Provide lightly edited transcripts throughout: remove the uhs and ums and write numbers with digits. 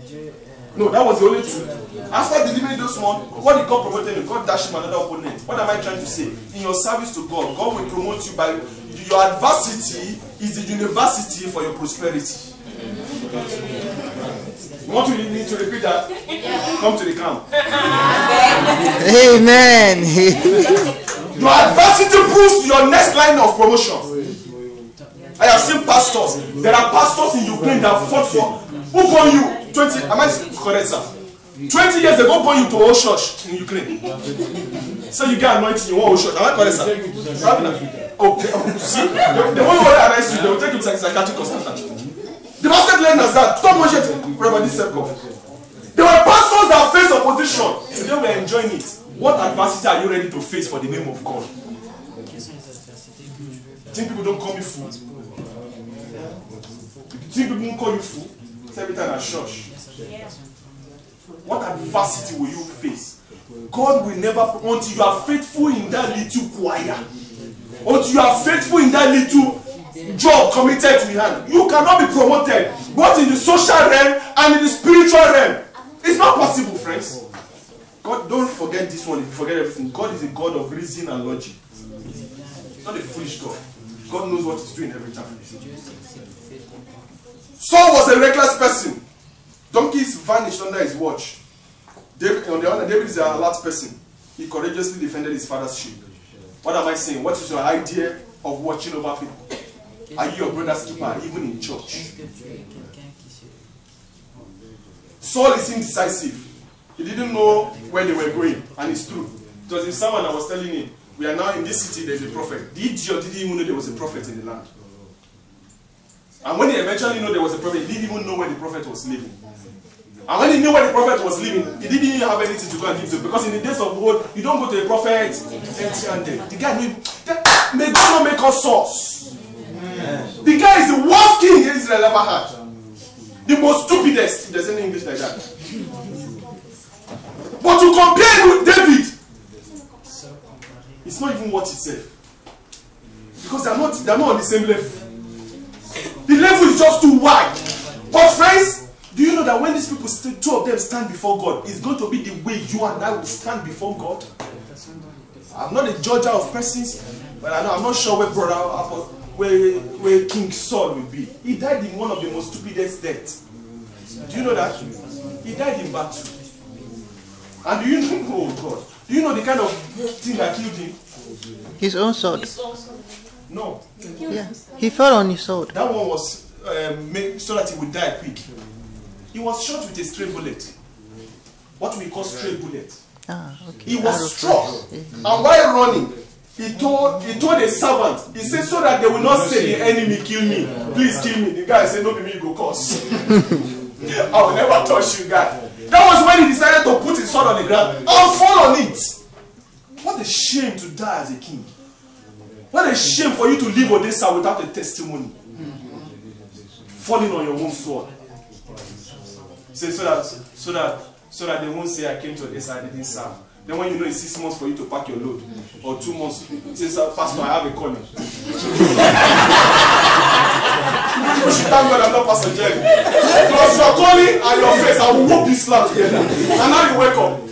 No, that was the only truth. After delivering those one, what did God promote him? God dashed him another opponent. What am I trying to say? In your service to God, God will promote you by your adversity is the university for your prosperity. You want to need to repeat that? Come to the camp. Amen. Your adversity proves your next line of promotion. I have seen pastors. There are pastors in Ukraine that fought for. Who born you? 20. Am I correct, sir? 20 years ago, born you to a church in Ukraine. So you get anointed in one church. Am I correct, sir? Okay. See, the one who arrest you, they will take you to psychiatric consultant. The pastor learned us that. Stop watching Reverend Sekov. There were pastors that faced opposition. Today we are enjoying it. What adversity are you ready to face for the name of God? Think people don't call me fool? Think people won't call you fool? Every time at church. What adversity will you face? God will never, until you are faithful in that little choir, until you are faithful in that little job committed to hand, you cannot be promoted both in the social realm and in the spiritual realm. It's not possible, friends. God, don't forget this one. If you forget everything, God is a God of reason and logic. He's not a foolish God. God knows what he's doing every time. Saul was a reckless person. Donkeys vanished under his watch. David, on the other, David is an alert person. He courageously defended his father's sheep. What am I saying? What is your idea of watching over people? Are you your brother's keeper, even in church? Saul is indecisive. He didn't know where they were going, and it's true. It was in someone I was telling him, we are now in this city, there's a prophet. The idiot didn't even know there was a prophet in the land. And when he eventually knew there was a prophet, he didn't even know where the prophet was living. And when he knew where the prophet was living, he didn't even have anything to go and give to him. Because in the days of old, you don't go to a prophet empty-handed. The guy knew, may God not make us sauce. The guy is the worst king Israel ever had. The most stupidest, if there's any English like that. But to compare him with David, it's not even what he said. Because they're not on the same level. The level is just too wide. But friends, do you know that when these people, two of them stand before God, it's going to be the way you and I will stand before God? I'm not a judger of persons, but I'm not sure where King Saul will be. He died in one of the most stupidest deaths. Do you know that? He died in battle. And do you know, oh God, do you know the kind of thing that killed him? His own sword. No. Yeah, he fell on his sword. That one was made so that he would die quick. He was shot with a stray bullet. What we call stray bullet. Ah, okay. He was struck. And while running, he told a servant, he said, so that they will not say the enemy kill me. Please kill me. The guy said, no, me go curse. I will never touch you, guy. That was when he decided to put his sword on the ground and fall on it. What a shame to die as a king. What a shame for you to leave Odessa without a testimony. Falling on your own sword. Say so that they won't say I came to Odessa, I didn't serve. Then when you know it's 6 months for you to pack your load, or 2 months, say, Pastor, I have a calling. You should thank God I'm not Pastor Jerry. Because your calling and your face, I will whoop this slap together. And now you wake up.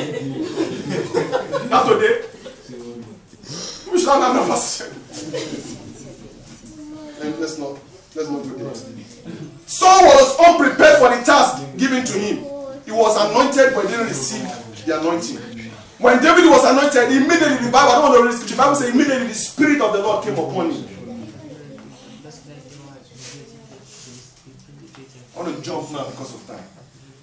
Not today. You should have no Pastor Jerry. And let's not do that. Saul was unprepared for the task given to him. He was anointed but didn't receive the anointing. When David was anointed, immediately the Bible, I don't want to read the scripture, the Bible says immediately the Spirit of the Lord came upon him. I want to jump now because of time.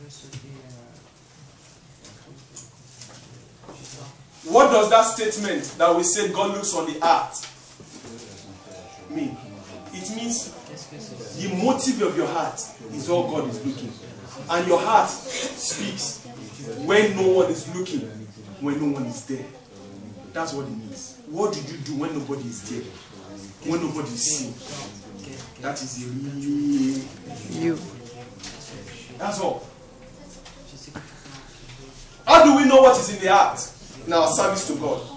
What does that statement that we said God looks on the heart mean? It means the motive of your heart is all God is looking. And your heart speaks when no one is looking, when no one is there. That's what it means. What did you do when nobody is there? When nobody is seeing? That is you. That's all. How do we know what is in the heart in our service to God?